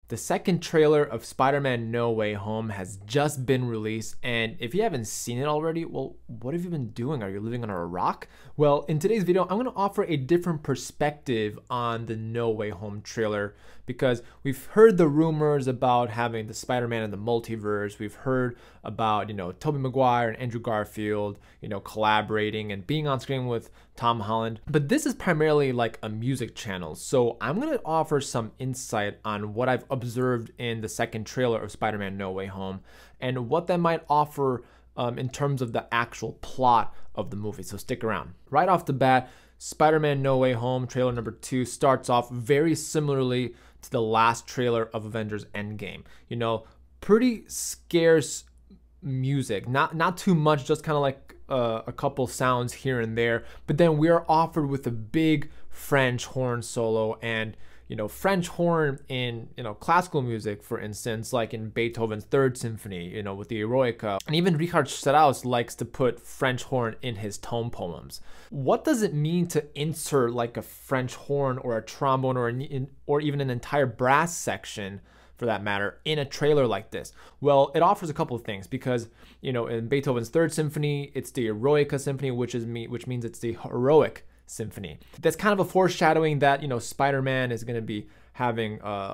The second trailer of Spider-Man No Way Home has just been released, and if you haven't seen it already, well, what have you been doing? Are you living under a rock? Well, in today's video, I'm gonna offer a different perspective on the No Way Home trailer because we've heard the rumors about having the Spider-Man in the multiverse. We've heard about, Tobey Maguire and Andrew Garfield, collaborating and being on screen with Tom Holland. But this is primarily like a music channel. So I'm gonna offer some insight on what I've observed in the second trailer of Spider-Man No Way Home and what that might offer in terms of the actual plot of the movie. So stick around. Right off the bat, Spider-Man No Way Home trailer number 2 starts off very similarly to the last trailer of Avengers Endgame. Pretty scarce music, not too much, just kind of like a couple sounds here and there, but then we are offered with a big French horn solo. And French horn in classical music, for instance, like in Beethoven's Third Symphony, with the Eroica, and even Richard Strauss likes to put French horn in his tone poems. What does it mean to insert like a French horn or a trombone or even an entire brass section, for that matter, in a trailer like this? Well, it offers a couple of things because, in Beethoven's Third Symphony, it's the Eroica Symphony, which means it's the heroic symphony. That's kind of a foreshadowing that, Spider-Man is going to be having a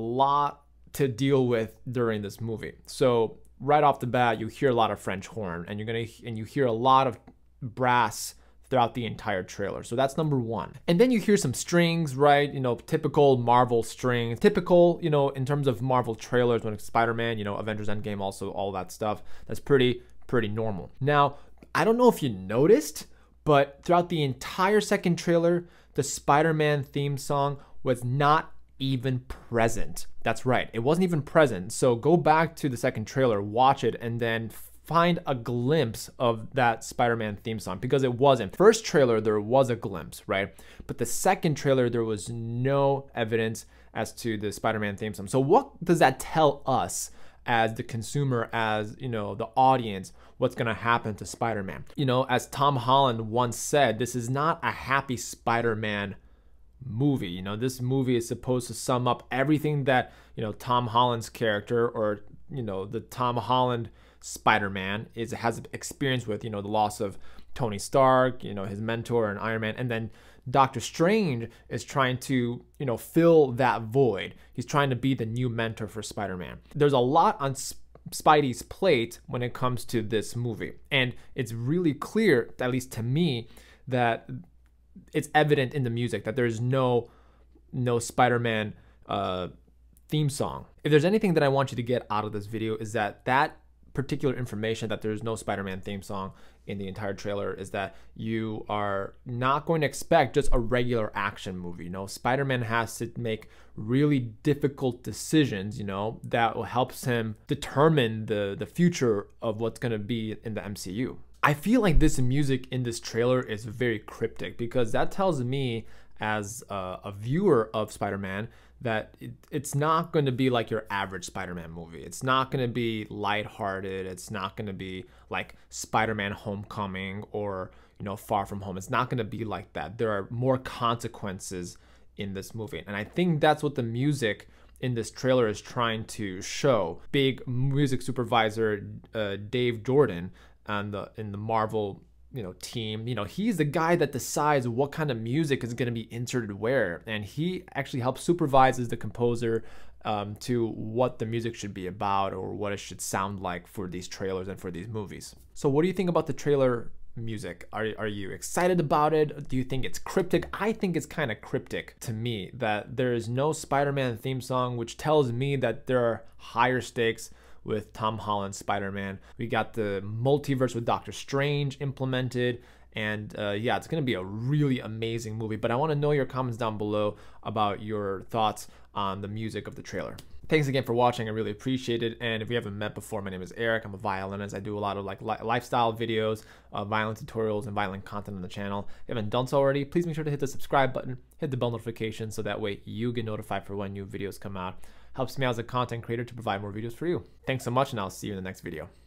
lot to deal with during this movie. So right off the bat, you hear a lot of French horn, and you hear a lot of brass throughout the entire trailer. So that's number one. And then you hear some strings, right? Typical Marvel strings, typical, in terms of Marvel trailers when it's Spider-Man, Avengers Endgame, also all that stuff. That's pretty normal. Now, I don't know if you noticed, but throughout the entire second trailer, the Spider-Man theme song was not even present. That's right, it wasn't even present. So go back to the second trailer, watch it, and then find a glimpse of that Spider-Man theme song, because it wasn't. First trailer, there was a glimpse, right? But the second trailer, there was no evidence as to the Spider-Man theme song. So what does that tell us as the consumer, as the audience, what's gonna happen to Spider-Man? As Tom Holland once said, this is not a happy Spider-Man movie. This movie is supposed to sum up everything that Tom Holland's character, or the Tom Holland Spider-Man has experienced with, the loss of Tony Stark, his mentor and Iron Man, and then Doctor Strange is trying to, fill that void. He's trying to be the new mentor for Spider-Man. There's a lot on Spidey's plate when it comes to this movie, and it's really clear, at least to me, that it's evident in the music that there's no Spider-Man theme song. If there's anything that I want you to get out of this video, is that particular information, that there's no Spider-Man theme song in the entire trailer, is that you are not going to expect just a regular action movie. Spider-Man has to make really difficult decisions, that will helps him determine the future of what's going to be in the MCU. I feel like this music in this trailer is very cryptic, because that tells me, as a viewer of Spider-Man, that it's not going to be like your average Spider-Man movie. It's not going to be lighthearted. It's not going to be like Spider-Man Homecoming or, Far From Home. It's not going to be like that. There are more consequences in this movie. And I think that's what the music in this trailer is trying to show. Big music supervisor Dave Jordan in the Marvel team, he's the guy that decides what kind of music is going to be inserted where, and he actually helps supervises the composer to what the music should be about, or what it should sound like for these trailers and for these movies. So what do you think about the trailer music? Are you excited about it? Do you think it's cryptic? I think it's kind of cryptic to me, that there is no Spider-Man theme song, which tells me that there are higher stakes with Tom Holland's Spider-Man. We got the multiverse with Doctor Strange implemented, and yeah, it's gonna be a really amazing movie. But I want to know your comments down below about your thoughts on the music of the trailer. Thanks again for watching, I really appreciate it. And if we haven't met before, my name is Eric. I'm a violinist. I do a lot of lifestyle videos, violin tutorials, and violin content on the channel. If you haven't done so already, please make sure to hit the subscribe button, hit the bell notification, so that way you get notified for when new videos come out. Helps me out as a content creator to provide more videos for you. Thanks so much, and I'll see you in the next video.